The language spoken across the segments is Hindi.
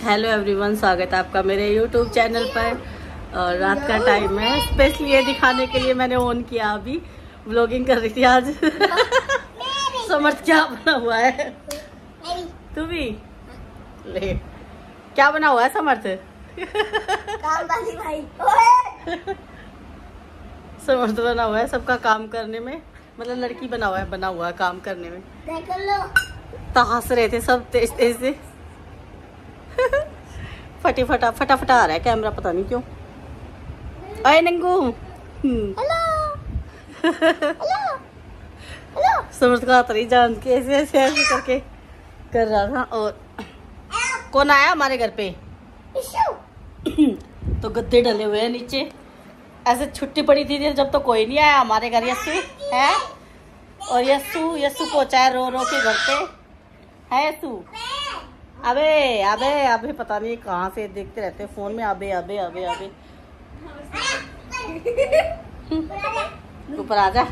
हेलो एवरीवन, स्वागत है आपका मेरे यूट्यूब चैनल पर। और रात का टाइम है, स्पेशली ये दिखाने के लिए मैंने ऑन किया। अभी व्लॉगिंग कर रही थी आज। समर्थ क्या बना हुआ है? तू भी ले, क्या बना हुआ है समर्थ? भाई समर्थ बना हुआ है सबका काम करने में, मतलब लड़की बना हुआ है काम करने में। देख लो, तो हंस रहे थे सब तेज तेज से। फटा आ रहा है कैमरा, पता नहीं क्यों। अरे Nangu, hello hello hello. Samarth का हाथ नहीं जान के ऐसे ऐसे ऐसे करके कर रहा था। और कौन आया हमारे घर पे? तो गद्दे डले हुए हैं नीचे, ऐसे छुट्टी पड़ी थी जब तो कोई नहीं आया हमारे घर। यस्सू है, और यस्सू पहुंचा है रो रो के घर पे है। यस्सू अबे अबे अबे पता नहीं कहाँ से देखते रहते हैं फोन में। अबे अबे अबे अबे ऊपर आ जा।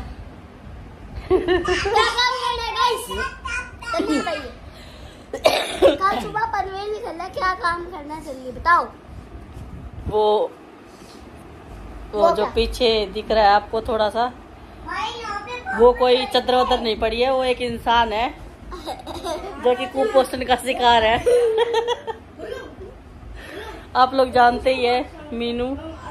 कल सुबह पनवेल निकलना, क्या काम करना चाहिए बताओ? वो जो पीछे दिख रहा है आपको थोड़ा सा, वो कोई चद्दर वद्दर नहीं पड़ी है, वो एक इंसान है जो कि कुपोषण का शिकार है। आप लोग जानते ही है मीनू।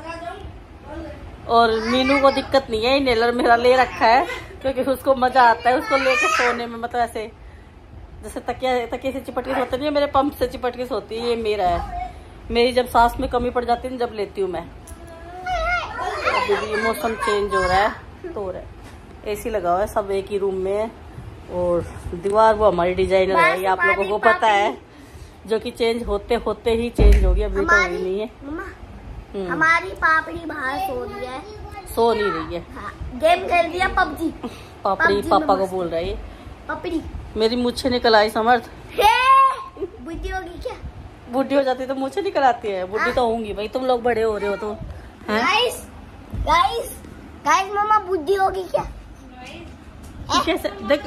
और मीनू को दिक्कत नहीं है, इनहेलर मेरा ले रखा है क्योंकि उसको मजा आता है उसको लेके सोने में। मतलब ऐसे जैसे तकिया से चिपट के सोते नहीं है, मेरे पंप से चिपट के सोती है, ये मेरा है। मेरी जब सांस में कमी पड़ जाती है जब लेती हूँ मैं। अभी भी मौसम चेंज हो रहा है तो एसी लगा हुआ है, सब एक ही रूम में है। और दीवार वो हमारी डिजाइनर है, ये आप लोगों को पता है, जो कि चेंज होते होते ही चेंज हो गया, अभी तो हुई नहीं है। हमारी पापड़ी बाहर सो रही है। सो नहीं रही है, हाँ, गेम खेल रही है पबजी। पापड़ी पापा को बोल रही है पापड़ी। मेरी मुझे निकल आई समर्थ। बुद्धि होगी क्या? बुढ़ी हो जाती तो मुझे निकल आती है। बुढ़ी तो होंगी भाई, तुम लोग बड़े हो रहे हो तो। गाइस गाइस गाइस, मामा बुद्धि होगी क्या? कैसे देख,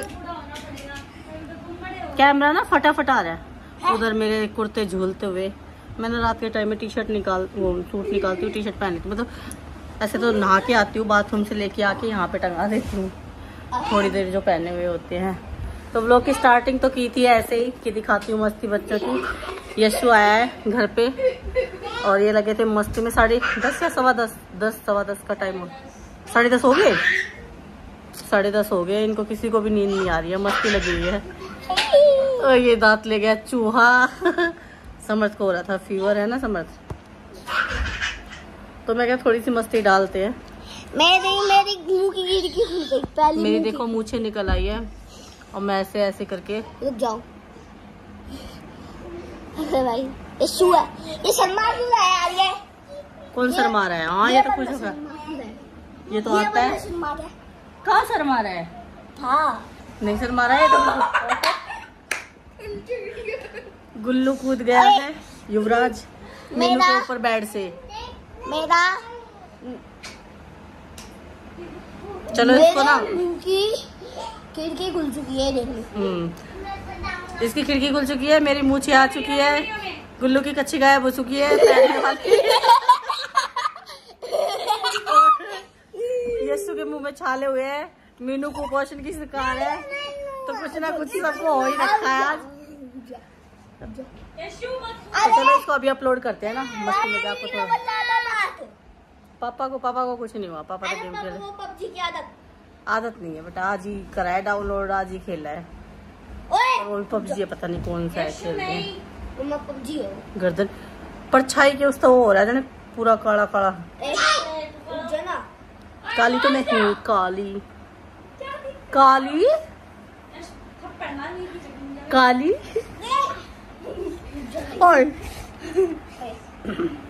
कैमरा ना फटाफट आ रहा है उधर मेरे कुर्ते झूलते हुए। मैंने रात के टाइम में सूट निकालती हूँ, टी शर्ट पहन लेती हूँ। मतलब ऐसे तो नहा के आती हूँ, बाथरूम से लेके आके यहाँ पे टंगा देती हूँ थोड़ी देर जो पहने हुए होते हैं। तो व्लॉग की स्टार्टिंग तो की थी ऐसे ही कि दिखाती हूँ मस्ती बच्चों की। यशु आया है घर पे और ये लगे थे मस्ती में। 10:30 या 10:15 का टाइम हो, 10:30 हो गए, 10:30 हो गए। इनको किसी को भी नींद नहीं आ रही है, मस्ती लगी हुई है। और ये दांत ले गया चूहा। समर्थ को हो रहा था फीवर, है ना समर्थ? तो मैं क्या थोड़ी सी मस्ती डालते हैं। मेरी मुंह की खिड़की खुल गई पहले। मेरी देखो मूछें निकल आई है और मैं ऐसे ऐसे करके रुक जाओ। भाई ये शू है, ये शर्मा क्यों रहा है यार? ये कौन शर्मा रहा है? हाँ ये तो कुछ होगा, ये तो आता है। कहाँ शर्मा रहा है? हाँ नहीं शर्मा रहा है तो। गुल्लू कूद गया है युवराज मीनू के ऊपर बेड से। मेरा चलो इसको ना, खिड़की खुल चुकी है, देख लो। इसकी खिड़की खुल चुकी है, मेरी मूछें आ चुकी है, गुल्लू की कच्ची गायब हो चुकी है तैरने वाली। यस्सु के मुंह में छाले हुए हैं, मीनू कुपोषण की शिकार है, तो कुछ ना कुछ सबको हो ही रखा है आज। तो चलो इसको अभी अपलोड करते हैं ना मस्ती में। आपको थोड़ा पापा को कुछ नहीं हुआ, पापा तो गेम खेल। पबजी की आदत नहीं है बेटा, आज ही कराया डाउनलोड, आज ही खेला है। और वो पबजी है, पता नहीं कौन सा है खेल रहे हैं। पबजी हो गर्दन परछाई के उस तो वो हो रहा है पूरा काला काला। काली तो नहीं, काली काली काली और